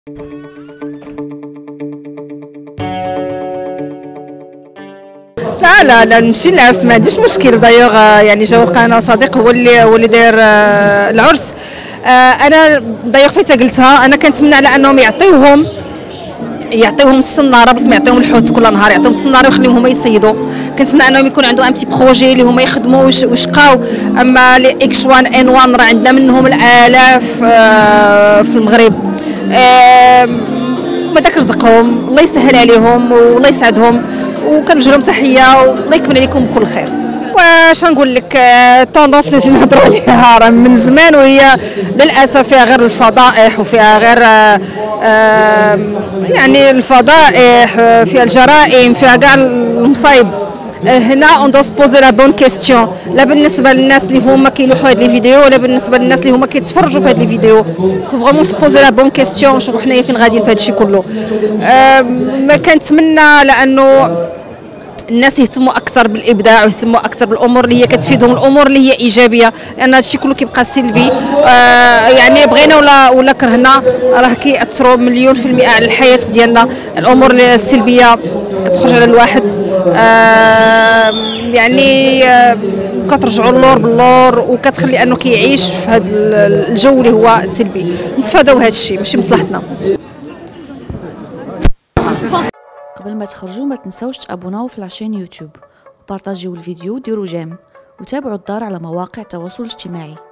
لا لا لا نمشي للعرس ما عنديش مشكل. دايوغ يعني جواد قناه صديق هو اللي داير العرس. انا دايوغ فايته قلتها، انا كنتمنى على انهم يعطيوهم الصناره بس ما يعطيوهم الحوت كل نهار، يعطيهم الصناره ويخليهم هما يصيدوا. كنتمنى انهم يكون عندهم ان بتي بروجي اللي هما يخدموا ويشقاو. اما لي اكس 1 ان 1 راه عندنا منهم الالاف في المغرب. هذاك رزقهم، الله يسهل عليهم والله يسعدهم، وكنوجه لهم تحيه والله يكمل عليكم بكل خير. واش نقول لك، التوندونس اللي جينا نهضروا عليها راه من زمان، وهي للاسف فيها غير الفضائح وفيها غير يعني الفضائح، فيها الجرائم، فيها كاع المصايب. هنا اون دو سبوزي لا بون كيستيون، لا بالنسبه للناس اللي هما كيلوحوا هاد لي فيديو ولا بالنسبه للناس اللي هما كيتفرجوا في هاد لي فيديو. فو فريمون سبوزي لا بون كيستيون، نشوفوا حنايا فين غاديين في هاد الشيء كله. ما كنتمنى لانه الناس يهتموا اكثر بالابداع ويهتموا اكثر بالامور اللي هي كتفيدهم، الامور اللي هي ايجابيه، لان هادشي كله كيبقى سلبي. يعني بغينا ولا كرهنا راه كيأثروا مليون في المئة على الحياه ديالنا. الامور السلبيه كتخرج على الواحد، يعني كترجعوا اللور باللور وكتخلي انه كيعيش في هذا الجو اللي هو سلبي. نتفاداو هذا الشيء، ماشي مصلحتنا. قبل ما تخرجوا ما تنسوش تابوناو في العشان يوتيوب وبارطاجيو الفيديو وديروا جيم وتابعوا الدار على مواقع التواصل الاجتماعي.